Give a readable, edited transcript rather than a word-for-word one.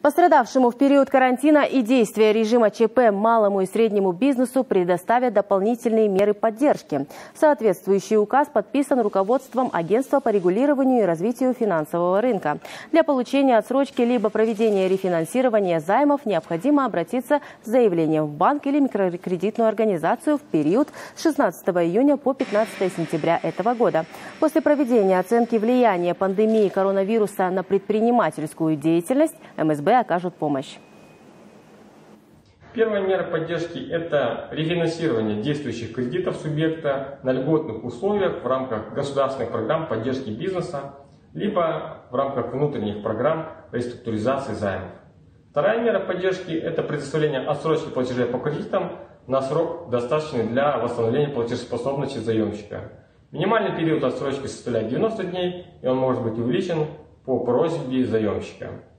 Пострадавшему в период карантина и действия режима ЧП малому и среднему бизнесу предоставят дополнительные меры поддержки. Соответствующий указ подписан руководством Агентства по регулированию и развитию финансового рынка. Для получения отсрочки либо проведения рефинансирования займов необходимо обратиться с заявлением в банк или микрокредитную организацию в период с 16 июня по 15 сентября этого года. После проведения оценки влияния пандемии коронавируса на предпринимательскую деятельность МСБ окажут помощь. Первая мера поддержки – это рефинансирование действующих кредитов субъекта на льготных условиях в рамках государственных программ поддержки бизнеса, либо в рамках внутренних программ реструктуризации займов. Вторая мера поддержки – это предоставление отсрочки платежей по кредитам на срок, достаточный для восстановления платежеспособности заемщика. Минимальный период отсрочки составляет 90 дней, и он может быть увеличен по просьбе заемщика.